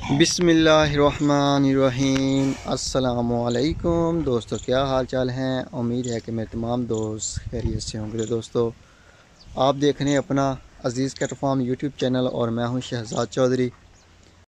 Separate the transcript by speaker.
Speaker 1: बिस्मिल्लाहिर्रहमानिर्रहीम। अस्सलामुअलैकुम दोस्तों, क्या हाल चाल हैं। उम्मीद है कि मेरे तमाम दोस्त खैरियत से होंगे। दोस्तों, आप देख रहे हैं अपना Aziz cat farm YouTube channel और मैं हूं शहजाद चौधरी।